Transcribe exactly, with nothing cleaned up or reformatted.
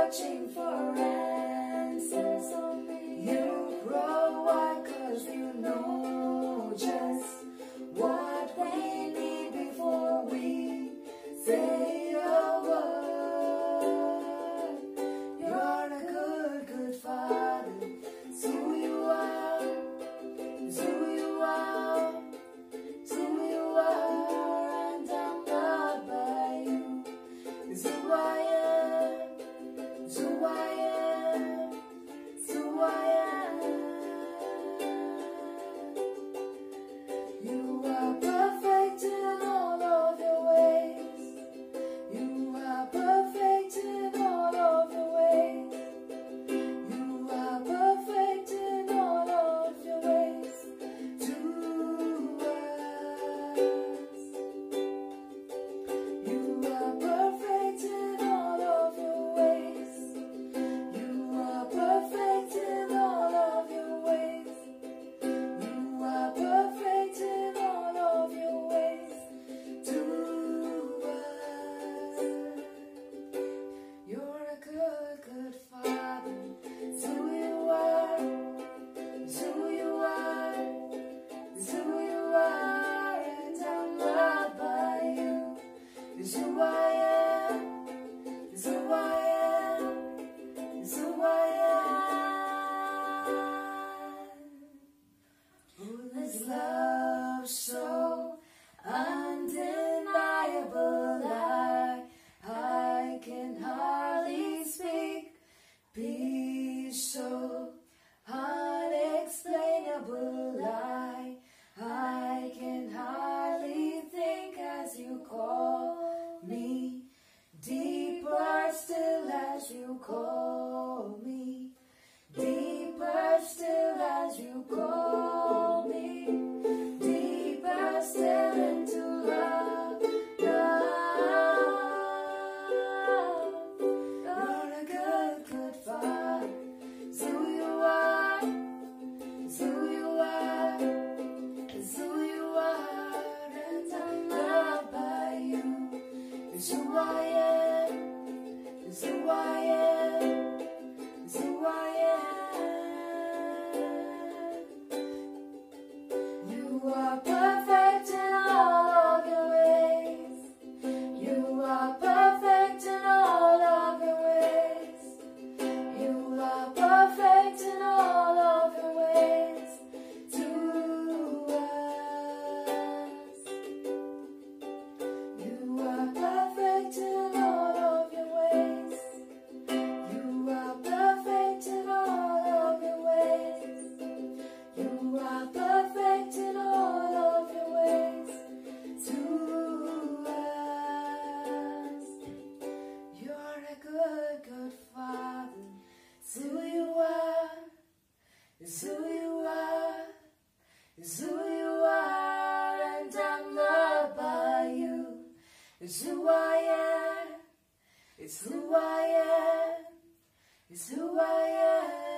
searching for answers. You provide 'cause you know just what we need before we say a word. You're a good, good Father. It's who you are. It's who you are. It's who you are. And I'm loved by you. It's who I am. It's who I am. It's who I am. You are perfect in all of your ways. You are perfect in all of your ways. You are perfect in all of your ways to us. You are perfect in all of your ways. You are perfect in all of your ways. You are perfect in all of your ways to us. You're a good, good Father. It's who you are. It's who you are. It's who you are. And I'm loved by you. It's who I am. It's who I am. It's who I am. Oh, this love so undeniable, I, I can hardly speak. Peace so unexplainable, I, I can hardly think as you call me. Deeper still as you call me. Deeper still as you call me. Deeper still into love, love. You're a good, good Father. It's who you are. It's who you are. It's who you are. And I'm loved by you. It's who I am. It's who I am. It's who I am. You are perfect in all of your ways. You are perfect in all of your ways. You are perfect in all of your ways to us. You are perfect in all of your ways. You are perfect in all of your ways. You are perfect in all of your ways to us. You're a good, good Father. It's who you are. It's who you are. It's who you are. And I'm loved by you. It's who I am. It's who I am. It's who I am.